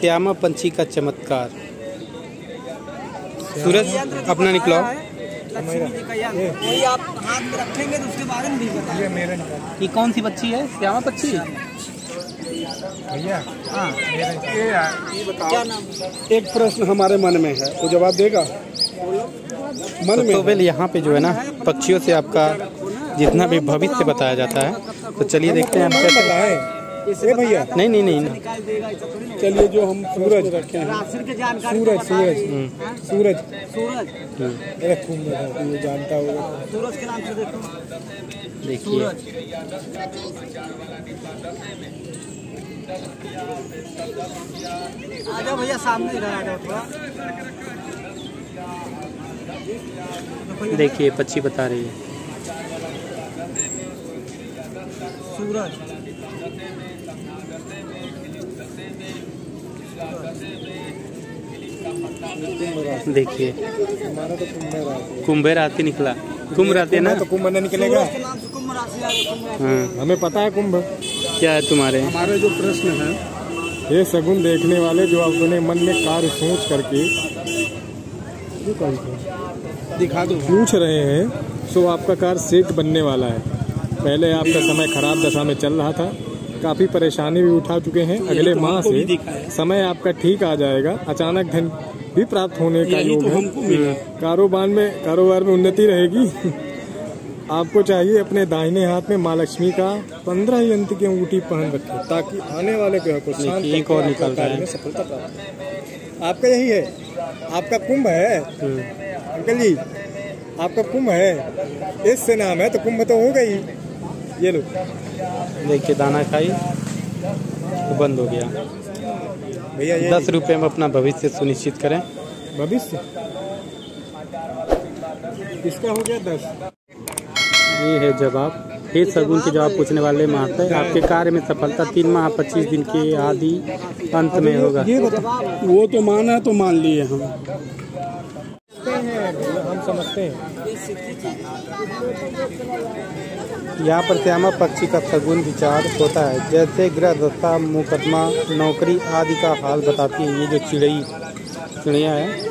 श्यामा पंछी का चमत्कार। सूरज अपना निकलाओ। लक्ष्मी जी का यंत्र वही आप हाथ में रखेंगे तो उसके बारे में भी बताएंगे। ये कौन सी पक्षी है? श्यामा पक्षी भैया। हाँ, ये बताओ, क्या नाम? एक प्रश्न हमारे मन में है, वो जवाब देगा मन में। तो वेल यहाँ पे जो है ना पक्षियों से आपका जितना भी भविष्य बताया जाता है, तो चलिए देखते हैं हम कैसे बताएं। ए भैया, नहीं नहीं नहीं निकाल देगा ऐसा थोड़ी ना। चलिए जो हम सूरज रखे हैं, राशि की जानकारी सूरज सूरज सूरज सूरज ये खूब बताओ, ये जानता होगा। सूरज के नाम से देखो। देखिए। आ जाओ भैया, सामने इधर आ जाओ थोड़ा। देखिए पक्षी बता रही है। सूरज देखिए हमारा तो कुंभ राशि निकला। कुंभ राशि है ना? तो कुंभ न निकलेगा। के नाम से कुंभ राशि आ गई। कुंभ राशि। हाँ, हमें पता है कुंभ क्या है तुम्हारे? हमारे जो प्रश्न है, ये सगुन देखने वाले जो अपने मन में कार्य सोच करके दिखा दो पूछ रहे हैं, सो आपका कार्य सेट बनने वाला है। पहले आपका समय खराब दशा में चल रहा था, काफी परेशानी भी उठा चुके हैं। अगले माह से समय आपका ठीक आ जाएगा। अचानक धन भी प्राप्त होने का योग है। कारोबार में उन्नति रहेगी। आपको चाहिए अपने दाहिने हाथ में माँ लक्ष्मी का 15 यंत्र की अंगूठी पहन रखें, ताकि आने वाले ग्रह को शांत एक और निकल रहा है। सफलता प्राप्त। आपका यही है, आपका कुंभ है अंकल जी, आपका कुंभ है। इससे नाम है तो कुंभ तो होगा ही। ये लो देखिए दाना खाई तो बंद हो गया। भैया, 10 रुपये में अपना भविष्य सुनिश्चित करें। भविष्य किसका हो गया? 10। ये है जवाब। हे सगुन के जवाब पूछने वाले महाशय, आपके कार्य में सफलता 3 माह 25 दिन के आदि अंत में होगा। ये बता, वो तो माना तो मान लिए हम समझते हैं। यहाँ पर श्यामा पक्षी का सगुन विचार होता है, जैसे ग्रह दशा, मुकदमा, नौकरी आदि का हाल बताती है। ये जो चिड़िया है